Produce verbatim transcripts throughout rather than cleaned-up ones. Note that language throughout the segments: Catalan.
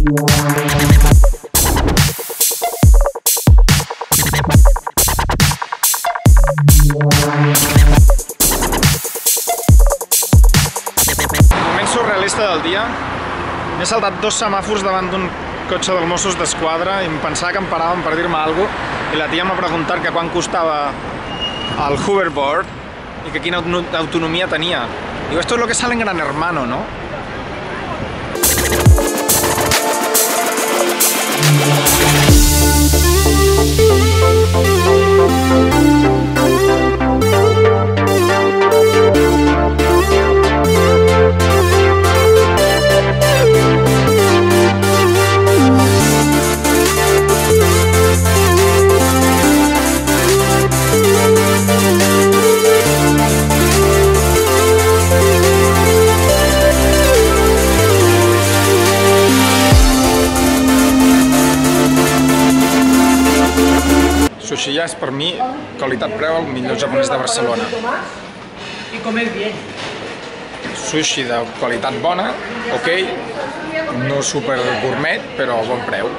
Moment surrealista del dia. M'he saltat dos semàfors davant d'un cotxe dels Mossos d'Esquadra i em pensava que em paraven per dir-me alguna cosa i la tia m'ha preguntat que quan costava el hoverboard i que quina autonomia tenia. Digo, esto es lo que sale en Gran Hermano, ¿no? Sushi és per mi, qualitat-preu, el millor japonès de Barcelona. I comer bien. Sushi de qualitat bona, ok, no super gourmet, però bon preu.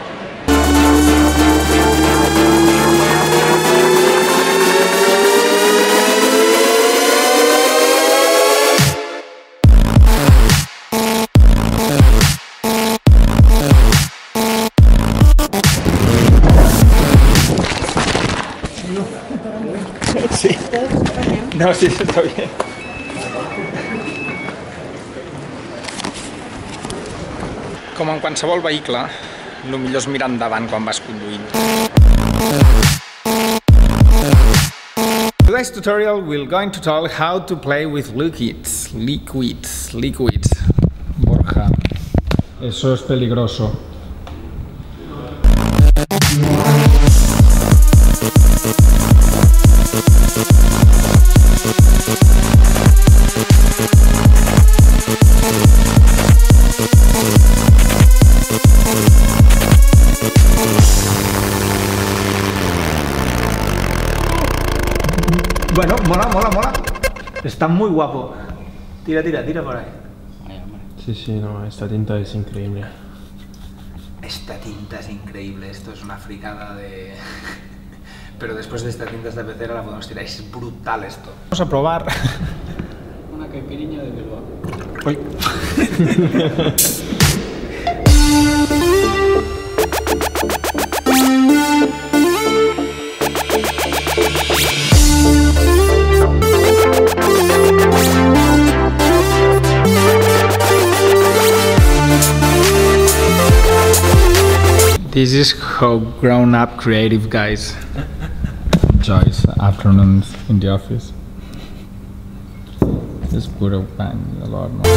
Sí. No, sí, está bien. Com en qualsevol vehicle, el millor és mirar endavant quan vas conduint. Today's tutorial we're going to tell how to play with liquids. Liquids, liquids. Borja, eso es peligroso. Bueno, mola, mola, mola. Está muy guapo. Tira, tira, tira por ahí. Sí, sí, no, esta tinta es increíble. Esta tinta es increíble, esto es una fricada de... Pero después de esta tinta de pecera la podemos tirar, es brutal esto. Vamos a probar. Una caipirinha de Bilbao. Uy. This is how grown-up creative guys enjoys afternoons in the office. This would have been a lot more.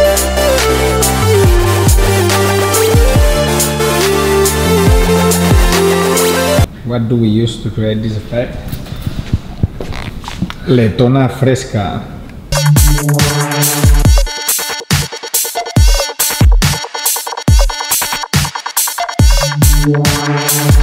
What do we use to create this effect? Letona fresca. Wow.